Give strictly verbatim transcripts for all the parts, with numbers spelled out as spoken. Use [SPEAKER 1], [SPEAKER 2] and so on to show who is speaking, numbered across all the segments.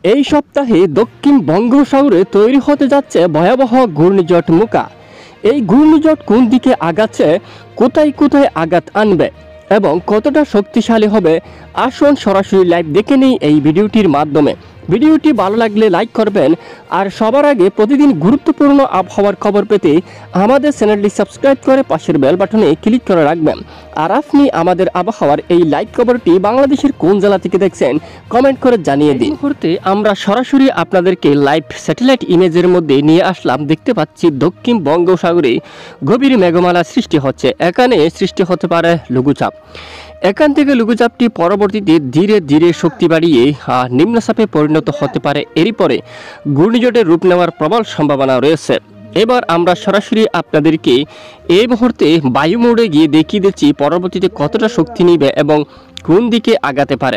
[SPEAKER 1] এই সপ্তাহে দক্ষিণ বঙ্গোপসাগরে তৈরি হতে যাচ্ছে ভয়াবহ ঘূর্ণিঝড় মোকা। এই ঘূর্ণিঝড় কোন দিকে আগাচ্ছে, কোথায় কোথায় আঘাত আনবে এবং কতটা শক্তিশালী হবে, আসুন সরাসরি লাইভ দেখে নিই এই ভিডিওটির মাধ্যমে। ভিডিওটি ভালো লাগলে লাইক করবেন, আর সবার আগে প্রতিদিন গুরুত্বপূর্ণ আবহাওয়ার খবর পেতে আমাদের চ্যানেলটি সাবস্ক্রাইব করে পাশের বেল বাটনে ক্লিক করে রাখবেন। আর আপনি আমাদের আবহাওয়ার এই লাইভ খবরটি বাংলাদেশের কোন জেলা থেকে দেখছেন কমেন্ট করে জানিয়ে দিন। মুহূর্তে আমরা সরাসরি আপনাদেরকে লাইভ স্যাটেলাইট ইমেজের মধ্যে নিয়ে আসলাম। দেখতে পাচ্ছি দক্ষিণ বঙ্গোপসাগরে গভীর মেঘমালা সৃষ্টি হচ্ছে। এখানে সৃষ্টি হতে পারে লঘুচাপ। এখান থেকে লঘুচাপটি পরবর্তীতে ধীরে ধীরে শক্তি বাড়িয়ে নিম্নচাপে পরিণত হতে পারে। এরই পরে ঘূর্ণিঝড়ের রূপ নেওয়ার প্রবল সম্ভাবনা রয়েছে। এবার আমরা সরাসরি আপনাদেরকে এই মুহূর্তে বায়ু মোড়ে গিয়ে দেখিয়ে দিচ্ছি পরবর্তীতে কতটা শক্তি নিবে এবং কোন দিকে আগাতে পারে।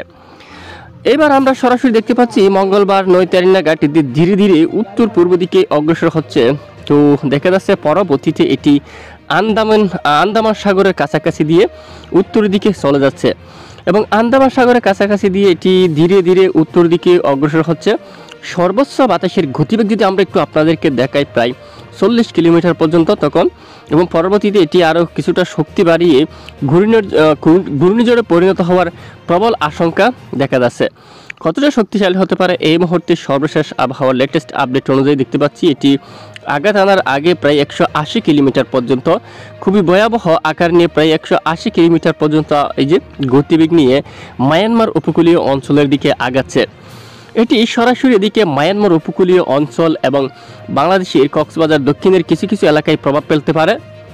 [SPEAKER 1] এবার আমরা সরাসরি দেখতে পাচ্ছি মঙ্গলবার নয় তারিখ নাগাদ ধীরে ধীরে উত্তর পূর্ব দিকে অগ্রসর হচ্ছে। তো দেখা যাচ্ছে পরবর্তীতে এটি আন্দামান আন্দামান সাগরের কাছাকাছি দিয়ে উত্তর দিকে চলে যাচ্ছে এবং আন্দামান সাগরের কাছাকাছি দিয়ে এটি ধীরে ধীরে উত্তর দিকে অগ্রসর হচ্ছে। সর্বোচ্চ বাতাসের গতিবেগ যদি আমরা একটু আপনাদেরকে দেখাই, প্রায় চল্লিশ কিলোমিটার পর্যন্ত তখন, এবং পরবর্তীতে এটি আরও কিছুটা শক্তি বাড়িয়ে ঘূর্ণিঝড় ঘূর্ণিঝড়ে পরিণত হওয়ার প্রবল আশঙ্কা দেখা যাচ্ছে। কতটা শক্তিশালী হতে পারে এই মুহূর্তে সর্বশেষ আবহাওয়ার লেটেস্ট আপডেট অনুযায়ী দেখতে পাচ্ছি এটি আঘাত আনার আগে প্রায় একশো আশি কিলোমিটার পর্যন্ত খুবই ভয়াবহ আকার নিয়ে প্রায় একশো আশি কিলোমিটার পর্যন্ত এই যে গতিবেগ নিয়ে মায়ানমার উপকূলীয় অঞ্চলের দিকে আগাচ্ছে। এটি সরাসরি এদিকে মায়ানমার উপকূলীয় অঞ্চল এবং বাংলাদেশের কক্সবাজার দক্ষিণের কিছু কিছু এলাকায় প্রভাব ফেলতে পারে।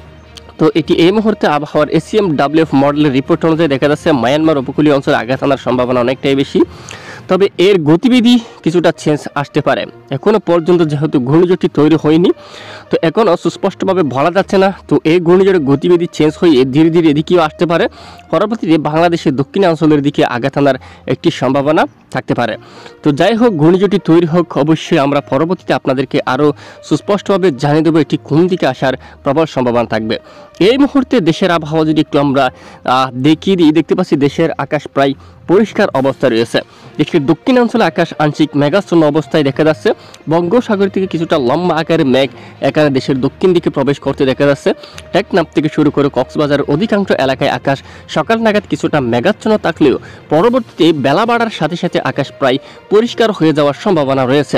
[SPEAKER 1] তো এটি এই মুহূর্তে আবহাওয়ার এসিএম ডাব্লিউএফ মডেলের রিপোর্ট অনুযায়ী দেখা যাচ্ছে মায়ানমার উপকূলীয় অঞ্চলে আঘাত আনার সম্ভাবনা অনেকটাই বেশি, তবে এর গতিবিধি কিছুটা চেঞ্জ আসতে পারে। এখনও পর্যন্ত যেহেতু ঘূর্ণিঝড়টি তৈরি হয়নি, তো এখনও সুস্পষ্টভাবে বলা যাচ্ছে না। তো এই ঘূর্ণিঝড়ের গতিবিধি চেঞ্জ হয়ে ধীরে ধীরে এদিকেও আসতে পারে। পরবর্তীতে বাংলাদেশের দক্ষিণাঞ্চলের দিকে আঘাত আনার একটি সম্ভাবনা থাকতে পারে। তো যাই হোক, ঘূর্ণিঝড়টি তৈরি হোক, অবশ্যই আমরা পরবর্তীতে আপনাদেরকে আরও সুস্পষ্টভাবে জানিয়ে দেবো এটি কোন দিকে আসার প্রবল সম্ভাবনা থাকবে। এই মুহূর্তে দেশের আবহাওয়া যদি একটু আমরা দেখিয়ে দিই, দেখতে পাচ্ছি দেশের আকাশ প্রায় পরিষ্কার অবস্থায় রয়েছে। দেশের দক্ষিণাঞ্চলে আকাশ আংশিক মেঘাচ্ছন্ন অবস্থায় দেখা যাচ্ছে। বঙ্গোপসাগর থেকে কিছুটা লম্বা আকারের মেঘ এখানে দেশের দক্ষিণ দিকে প্রবেশ করতে দেখা যাচ্ছে। টেকনাফ থেকে শুরু করে কক্সবাজারের অধিকাংশ এলাকায় আকাশ সকাল নাগাদ কিছুটা মেঘাচ্ছন্ন থাকলেও পরবর্তীতে বেলা বাড়ার সাথে সাথে আকাশ প্রায় পরিষ্কার হয়ে যাওয়ার সম্ভাবনা রয়েছে।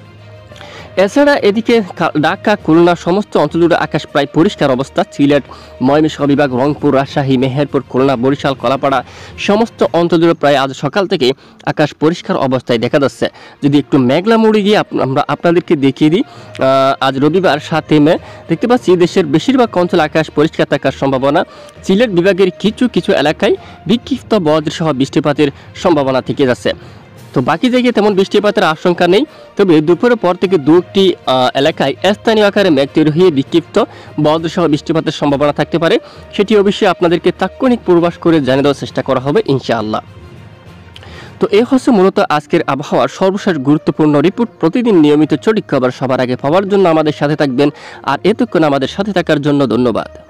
[SPEAKER 1] এছাড়া এদিকে ঢাকা, খুলনা সমস্ত অঞ্চল জুড়ে আকাশ প্রায় পরিষ্কার অবস্থা। সিলেট, ময়মনসিংহ বিভাগ, রংপুর, রাজশাহী, মেহেরপুর, খুলনা, বরিশাল, কলাপাড়া সমস্ত অঞ্চল জুড়ে প্রায় আজ সকাল থেকে আকাশ পরিষ্কার অবস্থায় দেখা যাচ্ছে। যদি একটু মেঘলা মুড়ে গিয়ে আমরা আপনাদেরকে দেখিয়ে দিই, আজ রবিবার সাতই মে দেখতে পাচ্ছি দেশের বেশিরভাগ অঞ্চলে আকাশ পরিষ্কার থাকার সম্ভাবনা। সিলেট বিভাগের কিছু কিছু এলাকায় বিক্ষিপ্ত বজ্রসহ বৃষ্টিপাতের সম্ভাবনা থেকে যাচ্ছে। তো বাকি জায়গায় তেমন বৃষ্টিপাতের আশঙ্কা নেই, তবে দুপুরের পর থেকে দু একটি এলাকায় স্থানীয় আকারে মেঘ তৈরি হয়ে বিক্ষিপ্ত বজ্রসহ বৃষ্টিপাতের সম্ভাবনা থাকতে পারে। সেটি অবশ্যই আপনাদেরকে তাৎক্ষণিক পূর্বাভাস করে জানিয়ে দেওয়ার চেষ্টা করা হবে ইনশাআল্লাহ। তো এই হচ্ছে মূলত আজকের আবহাওয়ার সর্বশেষ গুরুত্বপূর্ণ রিপোর্ট। প্রতিদিন নিয়মিত সঠিক খবর সবার আগে পাওয়ার জন্য আমাদের সাথে থাকবেন, আর এতক্ষণ আমাদের সাথে থাকার জন্য ধন্যবাদ।